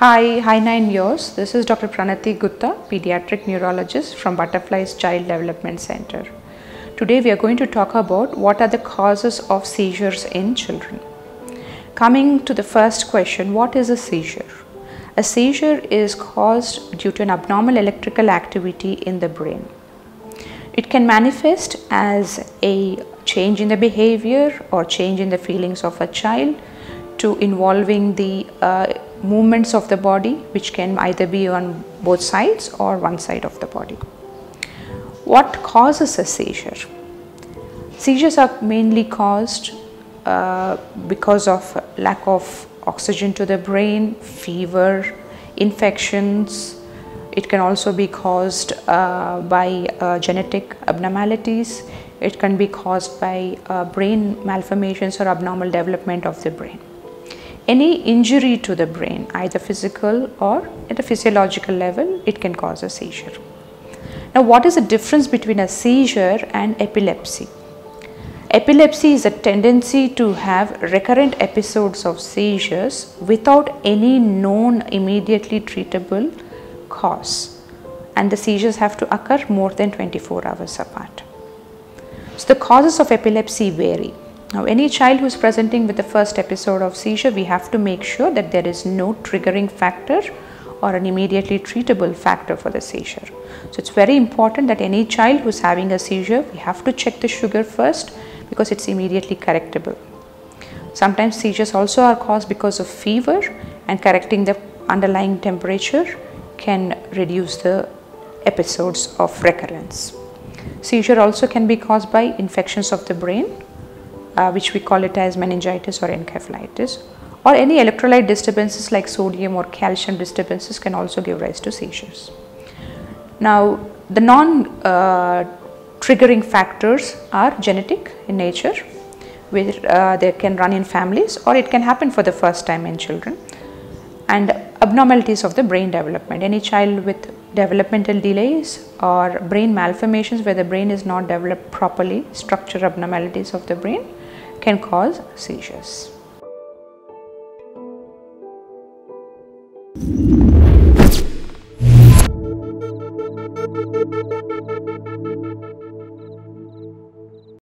Hi, Hi9 yours. This is Dr. Pranathi Gutta, Pediatric Neurologist from Butterfly's Child Development Center. Today we are going to talk about what are the causes of seizures in children. Coming to the first question, what is a seizure? A seizure is caused due to an abnormal electrical activity in the brain. It can manifest as a change in the behavior or change in the feelings of a child to involving the movements of the body, which can either be on both sides or one side of the body. What causes a seizure? Seizures are mainly caused because of lack of oxygen to the brain, fever, infections. It can also be caused by genetic abnormalities. It can be caused by brain malformations or abnormal development of the brain. Any injury to the brain, either physical or at a physiological level, it can cause a seizure. Now, what is the difference between a seizure and epilepsy? Epilepsy is a tendency to have recurrent episodes of seizures without any known immediately treatable cause, and the seizures have to occur more than 24 hours apart. So, the causes of epilepsy vary. Now, any child who is presenting with the first episode of seizure, we have to make sure that there is no triggering factor or an immediately treatable factor for the seizure. So, it's very important that any child who is having a seizure, we have to check the sugar first because it's immediately correctable. Sometimes seizures also are caused because of fever, and correcting the underlying temperature can reduce the episodes of recurrence. Seizure also can be caused by infections of the brain, which we call it as meningitis or encephalitis, or any electrolyte disturbances like sodium or calcium disturbances can also give rise to seizures. Now, the non-triggering factors are genetic in nature, where they can run in families or it can happen for the first time in children, and abnormalities of the brain development. Any child with developmental delays or brain malformations where the brain is not developed properly, structure abnormalities of the brain, can cause seizures.